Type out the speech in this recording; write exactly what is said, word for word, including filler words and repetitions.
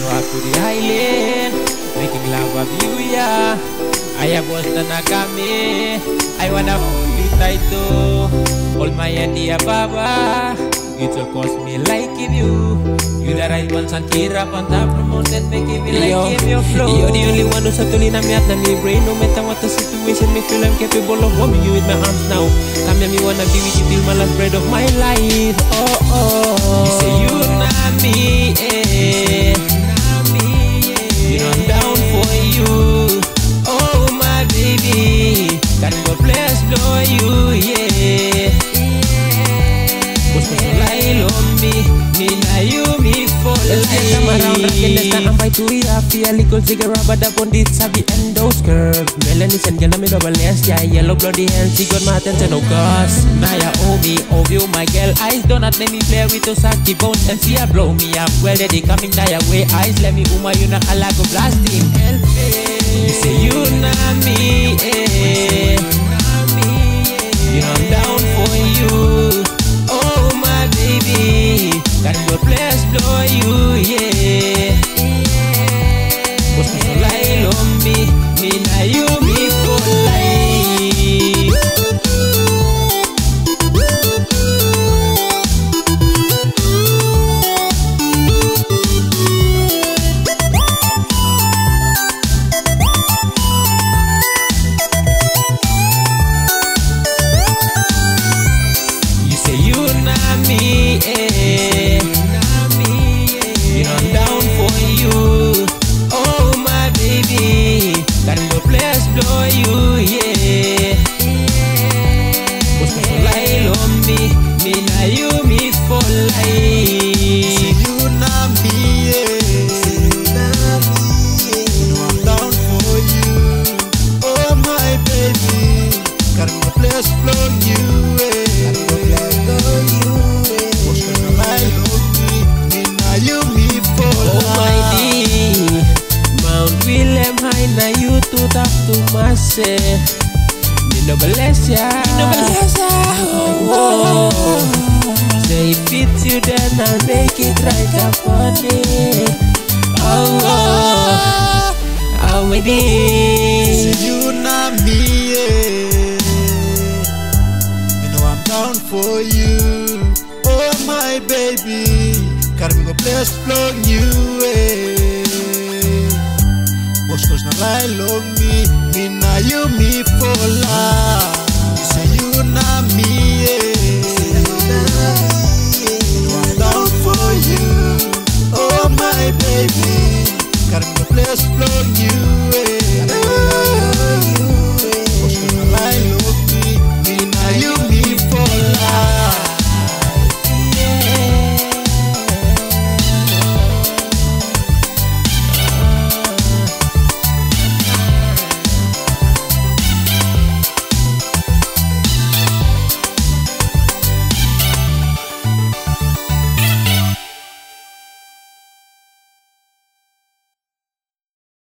go up to the island, making love of you, yeah. I have was the Nakame. I wanna be tight to all my idea, Baba. It will cost me liking you. You the right one, Sankira, on top of the mountain, making me like him, your flow. You're the only one who's actually not me at my brain. No matter what the situation, me feel I'm capable of warming you with my arms now. Come here, me wanna be with you till my last breath of my life. Oh, oh. You say you not me, eh. You know I'm down for you. Oh, my baby. Can go bless, blow you, yeah. Me na you me for life. Let's get them around rockin' this time by two ya. Feel little cigarette but up on this sabi and those curves. Melanis and gonna me double S. Yeah, yellow bloody hands. She got my attention, no cause. Now ya owe me, owe you my girl. Eyes don't not let me play with those saki bones. And see ya blow me up. Well, they coming now ya way. Eyes let me uma you na alago blasting. You say you na me, eh. You know I'm down for you. Oh my baby, can go bless blow you, yeah. What's so lie on me, me na you me for life. You say you na me, eh. You know I'm down for you. Oh my baby, can go bless blow you, yeah. What's so lie on me, me na you me for life. You na me, yeah. You know I'm down for you. Oh my baby, can go bless blow you, yeah. Na you to talk to myself. Me no bless ya, me no bless ya. Oh, oh. Say if it's you then I'll make it right up on it. Oh, oh, oh my dear. Say you not me, yeah. You know I'm down for you. Oh my baby, can we go bless flow you, yeah. Cause na lie love me, me na you me for life.